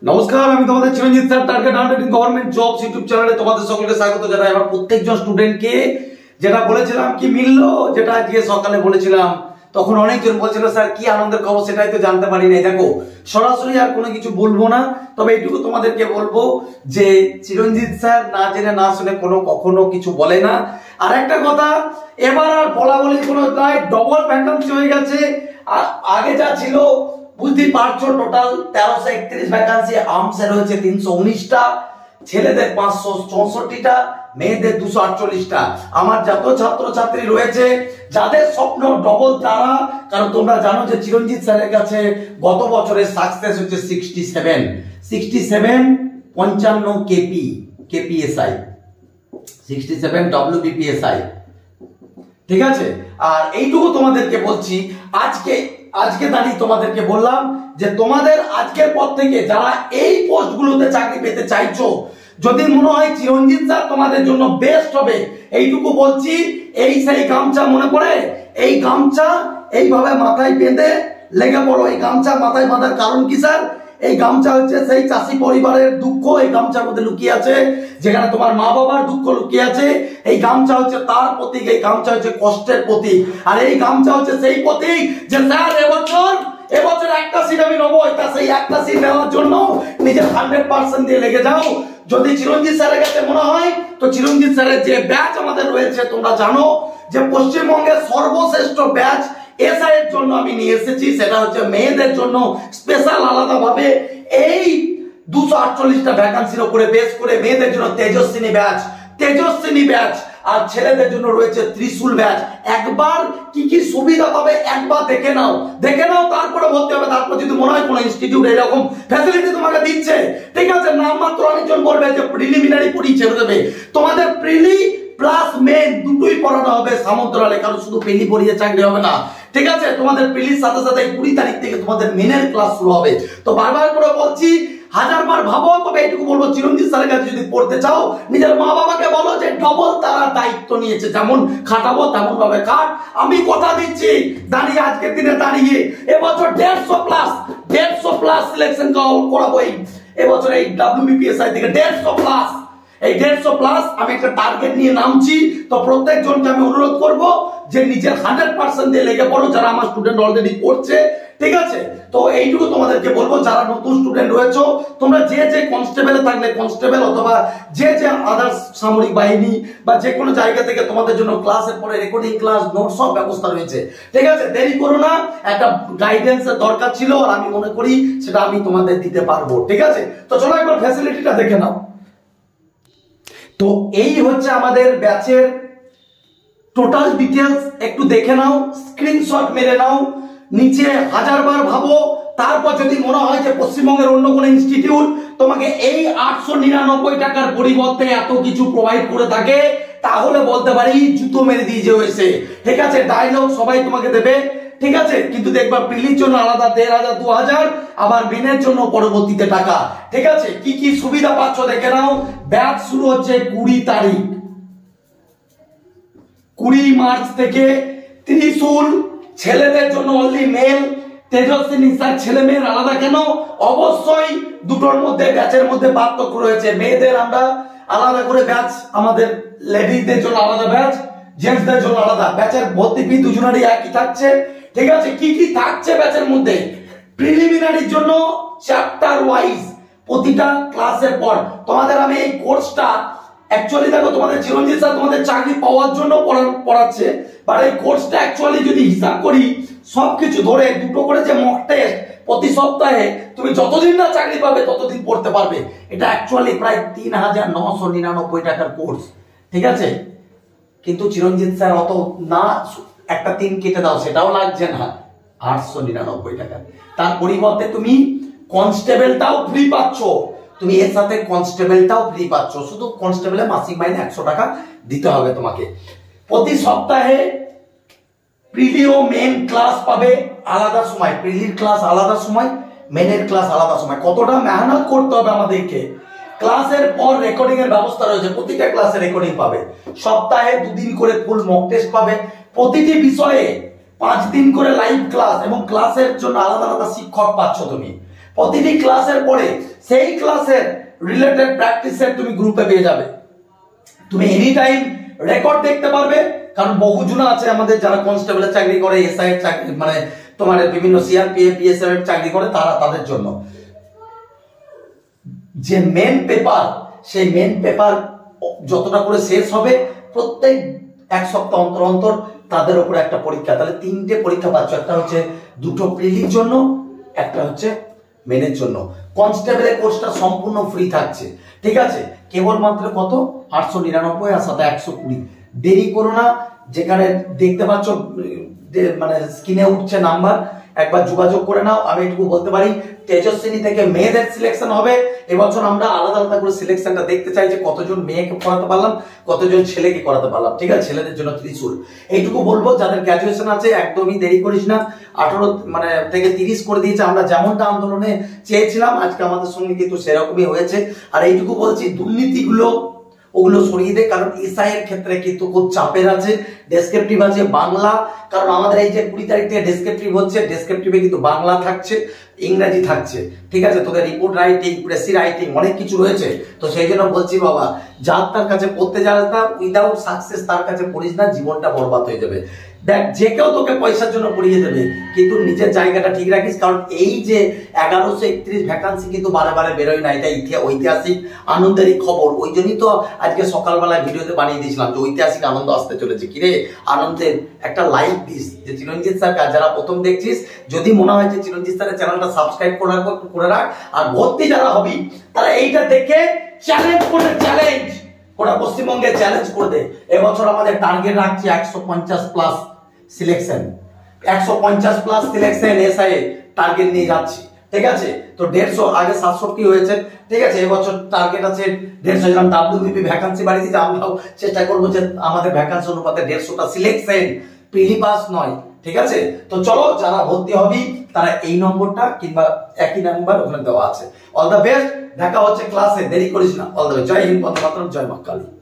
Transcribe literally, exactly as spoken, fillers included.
নমস্কার, আমি তোমাদের Chiranjit sir, target hundred government jobs YouTube চ্যানেলে তোমাদের সকলকে স্বাগত জানাই। আমার প্রত্যেকজন স্টুডেন্টকে যেটা বলেছিলাম কি মিললো, যেটা আজকে সকালে বলেছিলাম তখন অনেকজন বলছিল স্যার কি আনন্দের খবর, সেটাই তো জানতে পারি নাই। দেখো, সরাসরি আর কোনো কিছু বলবো না, তবে এইটুকু তোমাদেরকে বলবো যে চিরঞ্জিত স্যার না জেনে না শুনে কোনো কখনো কিছু বলে না। আর একটা কথা, এবার আর বলা বলি কোনো নাই, ডবল ভ্যাকান্সি হয়ে গেছে। আর আগে যা ছিল বুঝতেই পারছো, টোটাল তেরোশো একত্রিশ ভ্যাকান্সি, আর্মসে রয়েছে তিনশো উনিশটা, ছেলেদের পাঁচশো চৌষট্টিটা, মেয়েদের দুশো আটচল্লিশটা। আমার যত ছাত্র ছাত্রী রয়েছে যাদের স্বপ্ন ডবল, তারা, কারণ তোমরা জানো যে চিরঞ্জিত স্যারের কাছে গত বছরের সাকসেস হচ্ছে সিক্সটি সেভেন সিক্সটি সেভেন পঞ্চান্ন KP KPSI sixty seven WBPSI, ঠিক আছে। আর এইটুকু তোমাদেরকে বলছি, আজকে আজকে দাঁড়িয়ে তোমাদেরকে বললাম যে তোমাদের আজকের পর থেকে যারা এই পোস্টগুলোতে চাকরি পেতে চাইছো, যদি মনে হয় চিরঞ্জিত স্যার তোমাদের জন্য বেস্ট হবে, এইটুকু বলছি, এই সেই গামছা মনে পড়ে, এই গামছা এইভাবে মাথায় বেঁধে লেগে পড়ো। এই গামছা মাথায় বাঁধার কারণ কি স্যার? এই গামছা হচ্ছে সেই চাষি পরিবারের দুঃখ এই গামছার মধ্যে লুকিয়ে আছে, যেখানে তোমার মা বাবার দুঃখ লুকিয়ে আছে। এই গামছা হচ্ছে তার প্রতীক, এই গামছা হচ্ছে কষ্টের প্রতীক। আর এই গামছা হচ্ছে সেই প্রতীক যে স্যার এবছর এবছর একটা সিট আমি নেবো, তা সেই একটা সিট নেওয়ার জন্য নিজের হান্ড্রেড পার্সেন্ট দিয়ে লেগে যাও। যদি চিরঞ্জিত স্যারের কাছে মনে হয়, তো চিরঞ্জিত স্যারের যে ব্যাচ আমাদের রয়েছে, তোমরা জানো যে পশ্চিমবঙ্গের সর্বশ্রেষ্ঠ ব্যাচ এসআই এর জন্য আমি নিয়ে এসেছি, সেটা হচ্ছে মেয়েদের জন্য স্পেশাল আলাদা ভাবে এই দুশো আটচল্লিশটা ভ্যাকান্সির উপরে বেস করে মেয়েদের জন্য তেজস্বিনী ব্যাচ তেজস্বিনী ব্যাচ আর ছেলেদের জন্য রয়েছে ত্রিশূল ব্যাচ। একবার কি কি সুবিধা পাবে একবার দেখে নাও, দেখে নাও তারপরে ভর্তি হবে। তারপর যদি মনে হয় কোনো ইনস্টিটিউট এরকম ফ্যাসিলিটি তোমাকে দিচ্ছে, ঠিক আছে, নাম মাত্র অনেকজন বলবে যে প্রিলিমিনারি পড়ি ছেড়ে দেবে, তোমাদের প্রিলি প্লাস মেন দুটোই পড়ানো হবে সামন্তরালে, কারণ শুধু প্রিলি পড়িয়ে চাকরি হবে না, ঠিক আছে। তোমাদের প্রিলির সাথে সাথে কুড়ি তারিখ থেকে তোমাদের মেনের ক্লাস শুরু হবে। তো বারবার করে বলছি, হাজার বার ভাবো, তবে এইটুকু বলবো, চিরঞ্জিত স্যারের কাছে যদি পড়তে চাও, নিজের মা বাবাকে বলো যে ডবল তারা দায়িত্ব নিয়েছে, যেমন খাটাবো তেমন ভাবে খাট। আমি কথা দিচ্ছি দাঁড়িয়ে, আজকের দিনে দাঁড়িয়ে এবছর দেড়শো প্লাস দেড়শো প্লাস সিলেকশন করাবো এই এবছর এই ডাব্লিউবিপিএসআই থেকে দেড়শো প্লাস এই দেড়শো প্লাস আমি একটা টার্গেট নিয়ে নামছি। তো প্রত্যেক জনকে আমি অনুরোধ করব যে নিজের হান্ড্রেড পার্সেন্ট দিয়ে লেগে পড়ো, যারা আমার স্টুডেন্ট অলরেডি পড়ছে, ঠিক আছে। তো এইটুকু তোমাদেরকে বলবো, যারা নতুন স্টুডেন্ট রয়েছো, তোমরা যে যে কনস্টেবলে থাকলে কনস্টেবল, অথবা যে যে আদার্স সামরিক বাহিনী বা যে কোনো জায়গা থেকে তোমাদের জন্য ক্লাসের পরে রেকর্ডিং ক্লাস নোট সব ব্যবস্থা রয়েছে, ঠিক আছে। দেরি করো না, একটা গাইডেন্সের দরকার ছিল, আর আমি মনে করি সেটা আমি তোমাদের দিতে পারবো, ঠিক আছে। তো চলো একবার ফ্যাসিলিটিটা দেখে নাও। তো এই হচ্ছে আমাদের ব্যাচের টোটাল ডিটেলস, একটু দেখে নাও, স্ক্রিনশট মেরে নাও, নিচে হাজারবার ভাবো। তারপর যদি মনে হয় যে পশ্চিমবঙ্গের অন্য কোনো ইনস্টিটিউট তোমাকে এই আটশো নিরানব্বই টাকার পরিবর্তে এত কিছু প্রোভাইড করে থাকে, তাহলে বলতে পারি জুতো মেরে দিয়ে যে হয়েছে, ঠিক আছে। ডায়লগ সবাই তোমাকে দেবে, ঠিক আছে, কিন্তু দেখবা প্রিলির জন্য আলাদা দেড় হাজার দু হাজার, আবার মেনের জন্য পরবর্তীতে টাকা, ঠিক আছে। কি কি সুবিধা পাচ্ছ দেখে নাও। ব্যাচ শুরু হচ্ছে কুড়ি তারিখ, কুড়ি মার্চ থেকে। ত্রিশূল ছেলেদের জন্য অনলি মেল, তেজস্বিনী স্যার ছেলে মেয়ের আলাদা কেন? অবশ্যই দুটোর মধ্যে ব্যাচের মধ্যে পার্থক্য রয়েছে। মেয়েদের আমরা আলাদা করে ব্যাচ, আমাদের লেডিজদের জন্য আলাদা ব্যাচ, জেন্টসদের জন্য আলাদা। ব্যাচের ভর্তি ফি দুজনেরই একই থাকছে, ঠিক আছে। কি কি থাকছে ব্যাচের মধ্যে? প্রিলিমিনারির জন্য চ্যাপ্টার ওয়াইজ প্রতিটা ক্লাসের পর তোমাদের আমি এই কোর্সটা অ্যাকচুয়ালি, দেখো, তোমাদের চিরঞ্জিত স্যার তোমাদের চাকরি পাওয়ার জন্য পড়াচ্ছে, বাট এই কোর্সটা অ্যাকচুয়ালি যদি হিসাব করি সবকিছু ধরে দুটো করে যে মক টেস্ট প্রতি সপ্তাহে, তুমি যতদিন না চাকরি পাবে ততদিন পড়তে পারবে। এটা অ্যাকচুয়ালি প্রায় তিন হাজার নশো নিরানব্বই টাকার কোর্স, ঠিক আছে। কিন্তু চিরঞ্জিত স্যার অত না, একটা তিন কেটে দাও সেটাও লাগছে না, আটশো নিরানব্বই টাকা। তার পরিবর্তে তুমি কনস্টেবলটাও ফ্রি পাচ্ছ, তুমি এর সাথে কনস্টেবলটাও ফ্রি পাচ্ছ। শুধু কনস্টেবলে মাসিক মাইনে একশো টাকা দিতে হবে তোমাকে। প্রতি সপ্তাহে প্রিলি ও মেন ক্লাস পাবে আলাদা সময়, প্রিলির ক্লাস আলাদা সময়, মেনের ক্লাস আলাদা সময়। কতটা মেহনত করতে হবে আমাদেরকে। ক্লাসের পর রেকর্ডিং এর ব্যবস্থা রয়েছে, প্রতিটা ক্লাসে রেকর্ডিং পাবে। সপ্তাহে দুদিন করে ফুল মক টেস্ট পাবে, প্রতিটি বিষয়ে পাঁচ দিন করে লাইভ ক্লাস, এবং ক্লাসের জন্য আলাদা আলাদা শিক্ষক পাচ্ছ তুমি। প্রতিটি ক্লাসের পরে সেই ক্লাসের রিলেটেড প্র্যাকটিস সেট তুমি গ্রুপে পেয়ে যাবে। তুমি এনি টাইম রেকর্ড দেখতে পারবে, কারণ বহুজন আছে আমাদের যারা কনস্টেবলের চাকরি করে, এসআই এর চাকরি মানে তোমার বিভিন্ন সিআরপিএফ পিএসএফ এর চাকরি করে, তারা তাদের জন্য যে মেন পেপার, সেই মেন পেপার যতটা করে শেষ হবে প্রত্যেক এক সপ্তাহ অন্তর অন্তর তাদের উপরে একটা পরীক্ষা। তাহলে তিনটে পরীক্ষা পাচ্ছ, একটা হচ্ছে দুটো প্রিলির জন্য, একটা হচ্ছে মেনের জন্য। কনস্টেবলের কোর্সটা সম্পূর্ণ ফ্রি থাকছে, ঠিক আছে? কেবলমাত্র কত? আটশো নিরানব্বই আর সাথে একশো কুড়ি। দেরি করো না, যেখানে দেখতে পাচ্ছ মানে স্ক্রিনে উঠছে নাম্বার, একবার যোগাযোগ করে নাও। আমি এটুকু বলতে পারি, তেজস্বিনী থেকে মেয়েদের সিলেকশন হবে এবছর। আমরা আলাদা আলাদা করে সিলেকশনটা দেখতে চাই যে কতজন মেয়েকে করাতে পারলাম, কতজন ছেলেকে করাতে পারলাম, ঠিক আছে? ছেলেদের জন্য ত্রিশূল। এইটুকু বলবো, যাদের গ্র্যাজুয়েশন আছে একদমই দেরি করিস না, আঠারো মানে থেকে তিরিশ করে দিয়েছে। আমরা যেমনটা আন্দোলনে চেয়েছিলাম আজকে আমাদের সঙ্গে কিন্তু সেরকমই হয়েছে। আর এইটুকু বলছি, দুর্নীতিগুলো ওগুলো সরিয়ে দে, কারণ এসআই এর ক্ষেত্রে কিন্তু খুব চাপের আছে। ডেসক্রিপটিভ আছে বাংলা, কারণ আমাদের এই যে কুড়ি তারিখ থেকে ডেসক্রিপটিভ হচ্ছে, ডেসক্রিপটিভে কিন্তু বাংলা থাকছে, ইংরেজি থাকছে, ঠিক আছে? তোদের রিপোর্ট রাইটিং, প্রেসি রাইটিং অনেক কিছু রয়েছে। তো সেই জন্য বলছি বাবা, যার তার কাছে পড়তে যাস না, উইদাউট সাকসেস তার কাছে পড়িস না, জীবনটা বরবাদ হয়ে যাবে। দেখ, যে কেউ তোকে পয়সার জন্য পড়িয়ে দেবে, কিন্তু নিজের জায়গাটা ঠিক রাখিস। কারণ এই যে এগারোশো একত্রিশ ভ্যাকান্সি কিন্তু বারে বারে বেরোয় না, এটা ঐতিহাসিক আনন্দেরই খবর। ওই জন্যই তো আজকে সকালবেলায় ভিডিওতে বানিয়ে দিয়েছিলাম যে ঐতিহাসিক আনন্দ আসতে চলেছে। কিরে আনন্দের একটা লাইক দিস, যে চিরঞ্জিত স্যার যারা প্রথম দেখছিস, যদি মনে হয় যে চিরঞ্জিত স্যারের চ্যানেলটা সাবস্ক্রাইব করে রাখ করে রাখ আর ভর্তি যারা হবি তারা এইটা দেখে চ্যালেঞ্জ করে, চ্যালেঞ্জ গোটা পশ্চিমবঙ্গে চ্যালেঞ্জ করে দে। এবছর আমাদের টার্গেট রাখছি একশো পঞ্চাশ প্লাস সিলেকশন, একশো পঞ্চাশ প্লাস সিলেকশন এসআই টার্গেট নিয়ে যাচ্ছি, ঠিক আছে? তো দেড়শো, আগে সাতষট্টি হয়েছে, ঠিক আছে? এবছর টার্গেট আছে দেড়শো। যেরকম ডাব্লিউবিপি ভ্যাকান্সি বাড়িয়ে দিতে, আমরাও চেষ্টা করবো যে আমাদের ভ্যাকান্সি অনুপাতে দেড়শোটা সিলেকশন, প্রিলি পাস নয়, ঠিক আছে? তো চলো, যারা ভর্তি হবি তারা এই নম্বরটা কিংবা একই নাম্বার ওখানে দেওয়া আছে। অল দ্য বেস্ট, দেখা হচ্ছে ক্লাসে, দেরি করিস না। All the best. জয় হিন্দ, বন্দে মাতরম, জয় মা কালী।